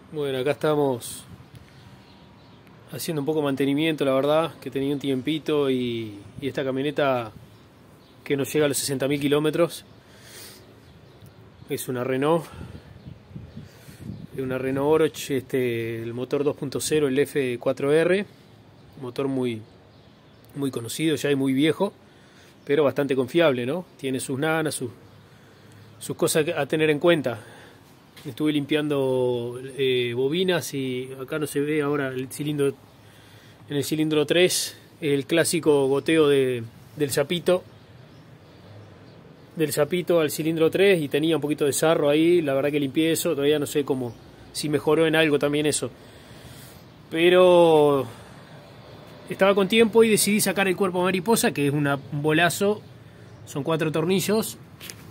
Bueno, acá estamos haciendo un poco de mantenimiento, la verdad, que tenía un tiempito y esta camioneta que nos llega a los 60.000 kilómetros es una Renault Oroch, el motor 2.0, el F4R, motor muy conocido ya y muy viejo, pero bastante confiable, ¿no? Tiene sus nanas, sus cosas a tener en cuenta. Estuve limpiando bobinas y acá no se ve ahora el cilindro. En el cilindro 3 el clásico goteo del zapito al cilindro 3 y tenía un poquito de sarro ahí. La verdad que limpié eso, todavía no sé si mejoró en algo también eso, pero estaba con tiempo y decidí sacar el cuerpo mariposa, que es un bolazo. Son 4 tornillos.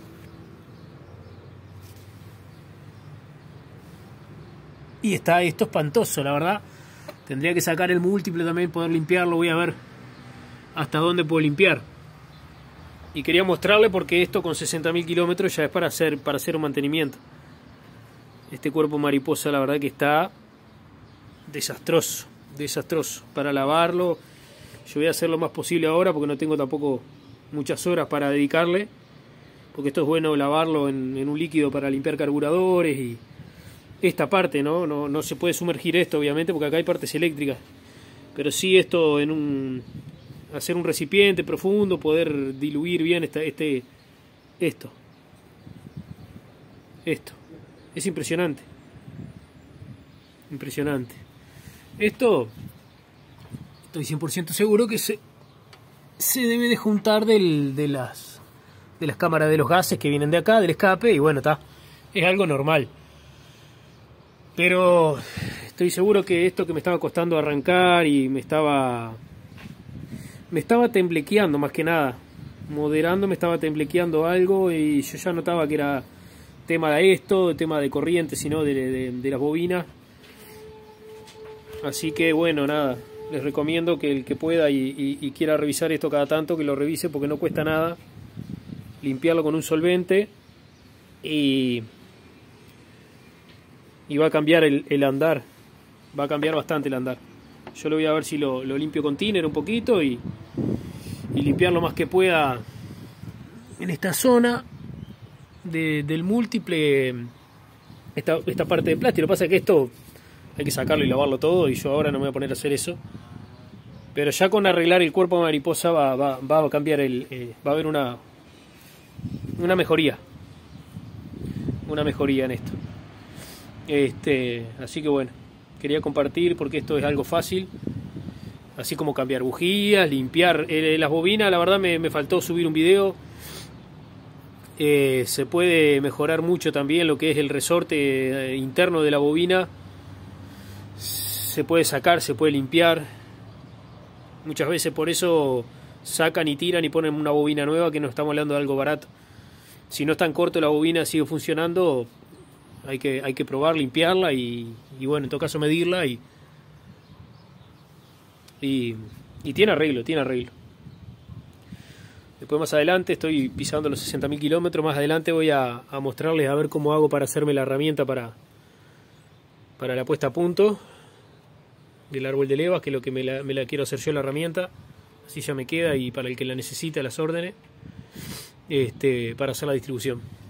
Y está esto espantoso, la verdad. Tendría que sacar el múltiple también, poder limpiarlo. Voy a ver hasta dónde puedo limpiar. Y quería mostrarle porque esto con 60.000 kilómetros ya es para hacer un mantenimiento. Este cuerpo mariposa la verdad que está desastroso para lavarlo. Yo voy a hacer lo más posible ahora porque no tengo tampoco muchas horas para dedicarle, porque esto es bueno lavarlo en un líquido para limpiar carburadores y esta parte, no se puede sumergir esto obviamente porque acá hay partes eléctricas, pero sí esto hacer un recipiente profundo, poder diluir bien esto es impresionante. Esto estoy 100% seguro que se debe de juntar de las cámaras de los gases que vienen de acá, del escape, y bueno, es algo normal. Pero estoy seguro que esto que me estaba costando arrancar y me estaba temblequeando, más que nada, moderando, me estaba temblequeando algo y yo ya notaba que era tema de corriente, sino de las bobinas. Así que bueno, nada, les recomiendo que el que pueda y quiera revisar esto cada tanto, que lo revise porque no cuesta nada limpiarlo con un solvente y va a cambiar el andar, va a cambiar bastante el andar. Yo lo voy a ver si lo limpio con thinner un poquito y limpiar lo más que pueda en esta zona del múltiple, esta parte de plástico. Lo que pasa es que esto hay que sacarlo y lavarlo todo y yo ahora no me voy a poner a hacer eso, pero ya con arreglar el cuerpo mariposa va a cambiar va a haber una mejoría en esto. Así que bueno, quería compartir porque esto es algo fácil, así como cambiar bujías, limpiar las bobinas. La verdad me faltó subir un video. Se puede mejorar mucho también lo que es el resorte interno de la bobina. Se puede sacar, se puede limpiar. Muchas veces por eso sacan y tiran y ponen una bobina nueva, que no estamos hablando de algo barato. Si no es tan corto la bobina, sigue funcionando, hay que probar, limpiarla y bueno, en todo caso medirla y tiene arreglo. Después más adelante, estoy pisando los 60.000 kilómetros, más adelante voy a mostrarles a ver cómo hago para hacerme la herramienta para la puesta a punto del árbol de levas, que es lo que me la quiero hacer yo, la herramienta, así ya me queda, y para el que la necesita las órdenes, para hacer la distribución.